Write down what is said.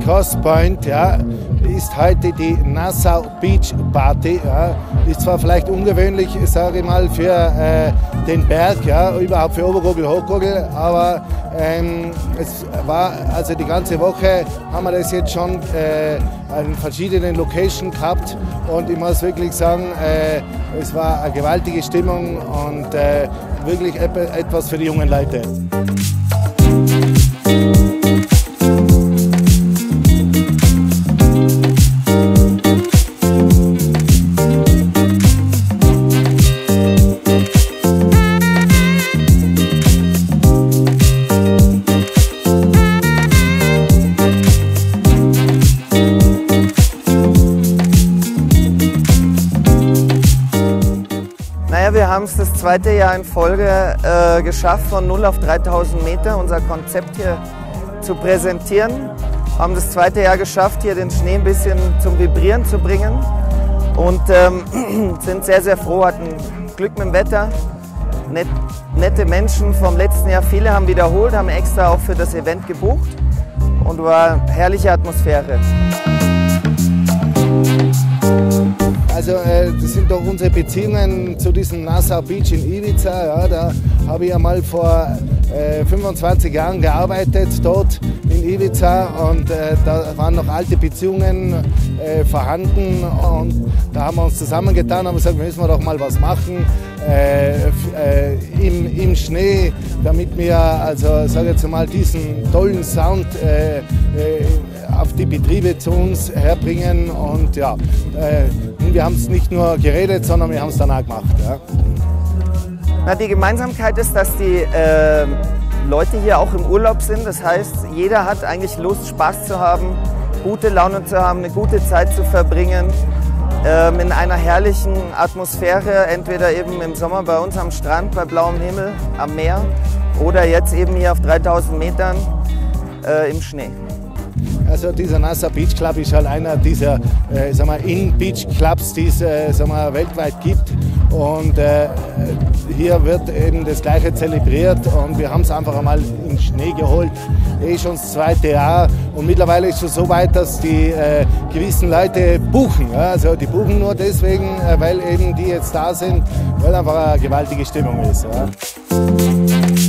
Cross Point, ja, ist heute die Nassau Beach Party. Ja. Ist zwar vielleicht ungewöhnlich, sage ich mal, für den Berg, ja, überhaupt für Obergurgl, Hochgurgl, aber es war, also die ganze Woche haben wir das jetzt schon an verschiedenen Locations gehabt und ich muss wirklich sagen, es war eine gewaltige Stimmung und wirklich etwas für die jungen Leute. Wir haben es das zweite Jahr in Folge geschafft, von 0 auf 3000 Meter unser Konzept hier zu präsentieren. Haben das zweite Jahr geschafft, hier den Schnee ein bisschen zum Vibrieren zu bringen und sind sehr, sehr froh, hatten Glück mit dem Wetter, nette Menschen vom letzten Jahr, viele haben wiederholt, haben extra auch für das Event gebucht und war eine herrliche Atmosphäre. Also das sind doch unsere Beziehungen zu diesem Nassau Beach in Ivica. Ja, da habe ich ja mal vor 25 Jahren gearbeitet, dort in Ivica, und da waren noch alte Beziehungen vorhanden und da haben wir uns zusammengetan und gesagt, müssen wir doch mal was machen im Schnee, damit wir, also sage jetzt mal, diesen tollen Sound auf die Betriebe zu uns herbringen und ja, wir haben es nicht nur geredet, sondern wir haben es dann auch gemacht. Ja. Na, die Gemeinsamkeit ist, dass die Leute hier auch im Urlaub sind. Das heißt, jeder hat eigentlich Lust, Spaß zu haben, gute Laune zu haben, eine gute Zeit zu verbringen, in einer herrlichen Atmosphäre, entweder eben im Sommer bei uns am Strand, bei blauem Himmel, am Meer oder jetzt eben hier auf 3000 Metern im Schnee. Also dieser Nassau Beach Club ist halt einer dieser In-Beach Clubs, die es weltweit gibt. Und hier wird eben das Gleiche zelebriert und wir haben es einfach einmal in den Schnee geholt. Schon das zweite Jahr und mittlerweile ist es so weit, dass die gewissen Leute buchen. Ja? Also die buchen nur deswegen, weil eben die jetzt da sind, weil einfach eine gewaltige Stimmung ist. Ja?